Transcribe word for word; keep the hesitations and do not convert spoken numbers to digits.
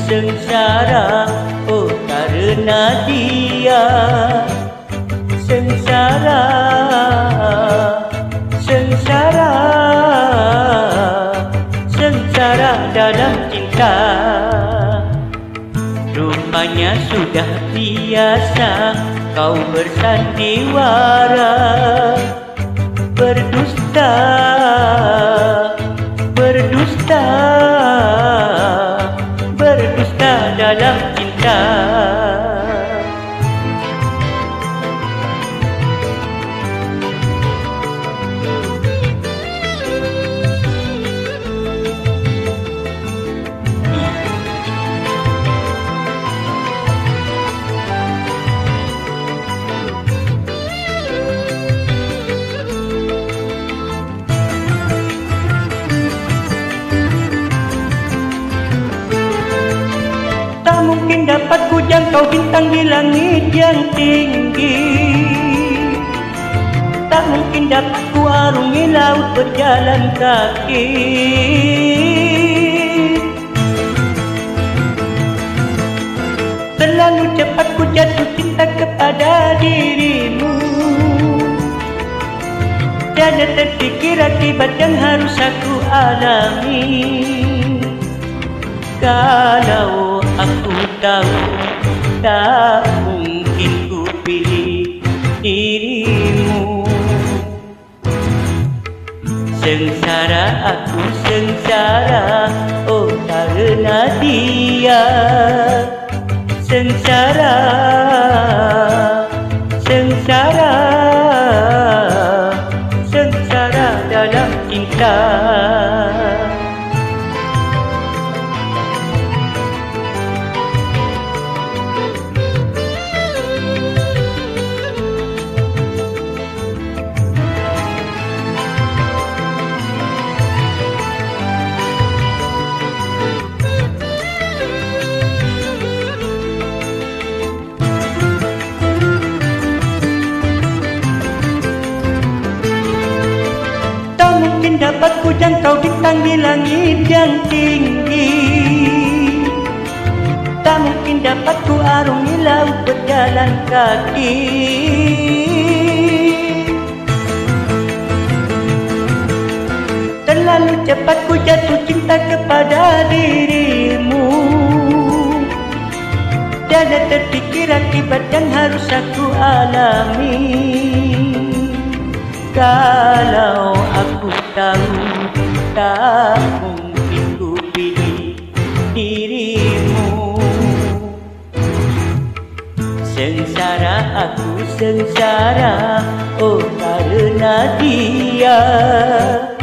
sengsara, oh karena dia. Sengsara, sengsara, sengsara dalam cinta. Rupanya sudah biasa kau bersandiwara, berdusta, berdusta, berdusta dalam cinta. Mungkin dapat ku jangkau bintang di langit yang tinggi, tak mungkin dapat ku arungi laut berjalan kaki. Terlalu cepat ku jatuh cinta kepada dirimu, tiada terfikir akibat yang harus aku alami. Kalau aku tahu tak mungkin ku pilih dirimu. Sengsara aku sengsara, oh karena dia. Sengsara, sengsara, sengsara dalam cinta. Dapat ku jangkau bintang di langit yang tinggi, tak mungkin dapat ku arungi laut berjalan kaki. Terlalu cepat ku jatuh cinta kepada dirimu, tiada terfikir akibat yang harus aku alami. Kalau aku tahu tak mungkin ku pilih dirimu. Sengsara aku sengsara, oh karena dia.